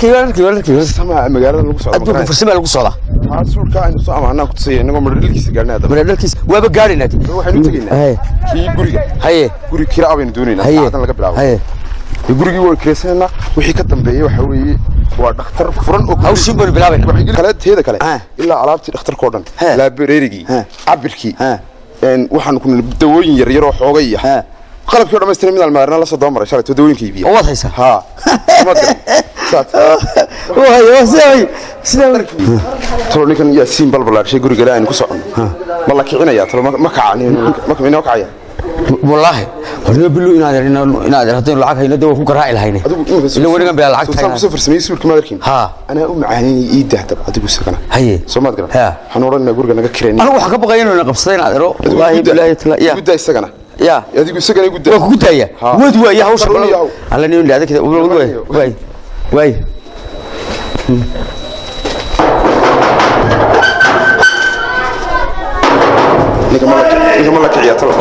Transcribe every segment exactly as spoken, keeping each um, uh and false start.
arkay waan arkay waan arkay sama magaalada lagu socdo adduunka farsama lagu socdo asuulka aynu soo amaanaa ku tusay inaga madalkiisa gaarnaa madalkiisa waaba gaarina waxaynu tageynaa kii guriga haye guri kira abaynu doonaynaa saacadan laga bilaabo haye gurigii way kireysana wixii ka dambeeyay waxa weeye waa dhakhtar furan oo hawshin baan bilaabayna kala teeda kale ilaa alaabtii dhakhtarka oo dhan laabareerigii cabirkii een waxaan ku dawooyin yar yar oo xoogay ah qalabkii dhameystiran mid almaarna la soo doomaray shalay dawooyinkii biyo oo haysa ha waa sii sida tolo ninkan yaasiin balbalaashay guriga aan ku socono ma la kicinaya tolo ma kacani ma kamina kacaya والله ورنا بلو إن هذا إن هذا هذين العاق هنا دوا فوق رائع الهينة اللي ورنا بلا العاق تاني سافر سمي سوير كم ذكين ها أنا أم عاني يده تبع تقول سكنا هي سمعت كلام ها حنورنا نقول كنا كريني أنا وحكي بغينا أنا قبضين على رو والله بالله تلا يا قد السكنة يا يا تقول سكنة قد قد يا ودوا يا هوش على نيون هذا كذا واي واي واي نكمل لك يا ترى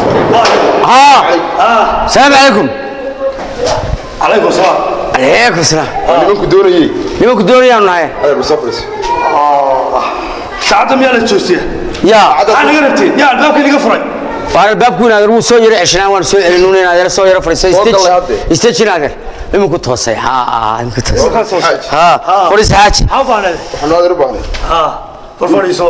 ها السلام عليكم عليكم السلام عليكم السلام نمك دوري نمك دوري يا نهاية هذا مسافرس اه ساعتهم يا لتوسيه يا انا قربتين يا الباب اللي قفري وانا الباب كنا نروح سوير عشان وانا سوير علنوني هذا سوير فري ستيتش ستيتش هذا إمك توصي ها إمك توصي ها فريس حاج ها فانا احنا هذا ربعنا ها فرفريسو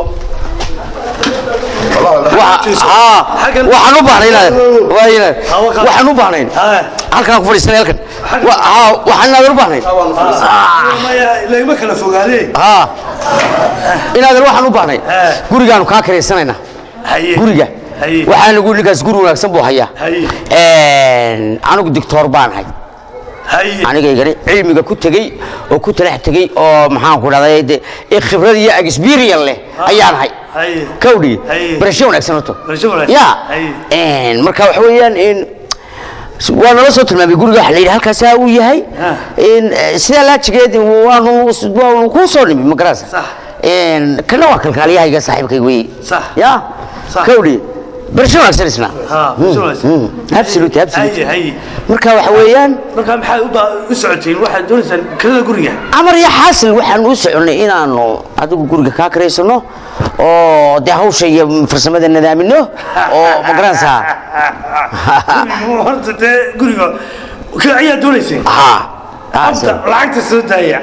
ها waxaan u baahnaa waayna waxaan u baahnaa halkan ku fadhiisana halkan ha waxaan u baahnaa leeyma kala fogaadee ha inaad waxaan u baahnaa gurigaan ka kareysanaynaa guriga waxaan lagu nigaas guri wanaagsan buu hayaa een anigu doctor baan hay aniga igari cilmiga ku tagay oo ku talax tagay oo maxaan ku dhahday ee khibrad iyo experience leh ayaan hay كودي برشون أكسنته يا إن مركب حويان إن وانا وصلت ما بيقول حليل هالكساوي هاي إن سلا تجد وانا وانا كوصل من مقراص صح إن كنا واكل كالي هاي صاحبك يقوي صح يا كودي برشون أكسنتنا ها برشون أكسن أبسلوت أبسلوت هاي هاي مركب حويان مركب حا وسعتين واحد دون سن كذا قرية أمر يا حاصل واحد وسعنا إن أنه هذا قرية كاكريسنو oo de hawsha iyo farsamada nidaamino oo magaraansa horta de guriga ka ayaa doonaysay ha lacagta soo daaya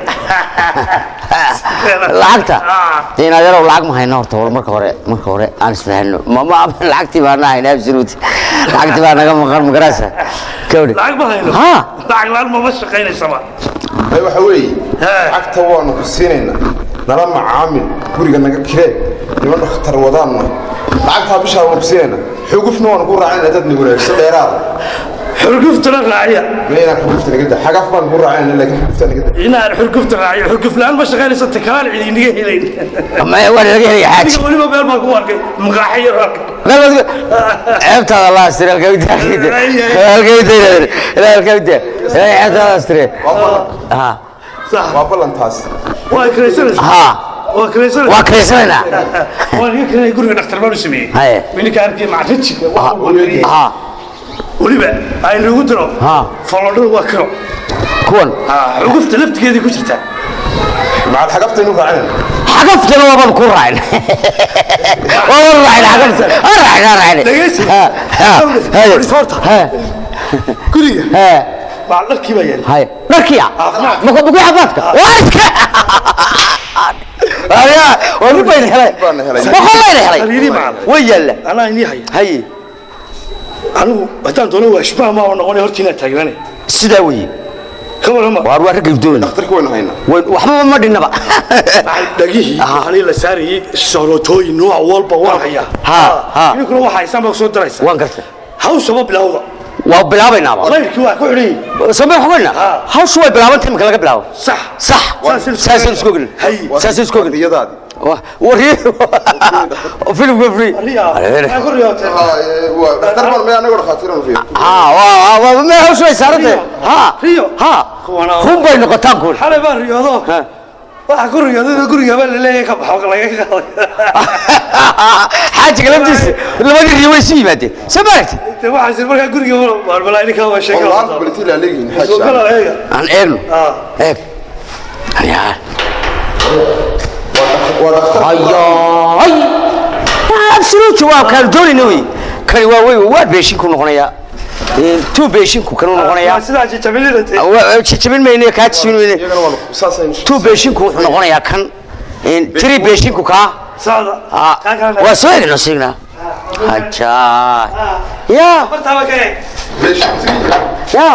lacagta deena yar oo lacag ma hayno horta marka hore marka hore aan isfahanno ma ma lacagti baa nahay absolute lacagti baa naga maqan magaraansa kawdi lacag ma hayno ha lacag laan ma shaqeynaysa ma ay waxa weey lacagta waanu ku siinayna nala macaamil guriga naga kiree niman dhakhtar wadaanna lacagta bishaa waan ku siinayna xugufna waan ku raacayna dad nagu reebso dheeraad xurgufta la raaciya meena xurgufta naga daa xagaf baan ku raacayna laakiin xurgufta naga daa ina xurgufta raaciya xurguf laan ma shaqeynaysa takaal cidi inaga helayn ama waa laga helay xaaj waliba meel baan ku arkay maqaaxiyo rag galad ceebta Allah astray ka widaayay halka widaayay ila halka widaayay ceebta Allah astray ha صح وابلنتاس وكريسنا ها وكريسنا وكريسنا وانا كنا يقول لك دكتور ما سمي من كان كي مع رجك ها وليبا اي لو درو ها فلودو وكرو كون ها عقفت لفتكيدي ku jirta مع الحقفت انه راعين حقفت انا وابا كون راعين والله راعين حقفت راعين راعين ها ها ها كوريا ها بعد لكي بيان هاي لكي ما كنت بقول حفاتك وارك يا والله بين هلا والله هلا ويلا انا اني هي هي انا بدان دونه واشباه ما نقول هرتينا تاغاني سدا وي كبر ما وار وار قبدون دكتور كوين هينا وحبا ما دينبا دغيه هاني لا ساري شروتوي نوع والبا وهيا ها ها يكون waxa isaan soo daraysa waan gartay haw sabab bilawda waa bilaabayna ba leerki waa ku xirey sabab xogna haw soo bilaabantay marka laga bilaabo صح صح ساسن سكوغل هي ساسن سكوغل يدادي وري فيلم قفري انا قريت ها دربر ما انا غير خاطرين فيه ها وا ما هو شوي صارته ها ريو ها هم بين نقطان كل حلي بان رياضه waxa ku riyada guriga baa leeyahay ka baxo laga qaaday xaaji galabtiis labadii riyo way sii yimaadeen sabarti te waxa si marka guriga war balaa ka waa sheeko والله قلت لي عليه حاجه aan eegno eeg يا ودكتور اي absolute waa kala doonay kani waa way waa beeshin ku noqonaya two beeshin ku kanu noqonaya sida jijabinada waa jijabin meeyne ka jijabin two beeshin ku noqonaya kan in three beeshin ku ka saada waa soo eegno signa haja ya bartaba kay beeshin ya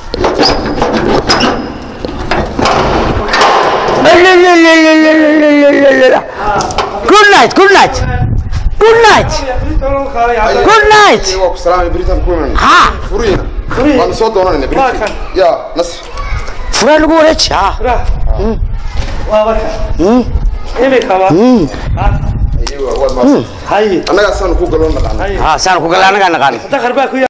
good night good night good night good night السلام بريتان كومن ها فرينا وانا صوت دوننا بريتان يا نص فرا لو وريتش ها waa marka ee kaba ايوه واد ما هاي انا سان ku galon naqaan ها saan ku galaa anaga naqaan dakhar baa ku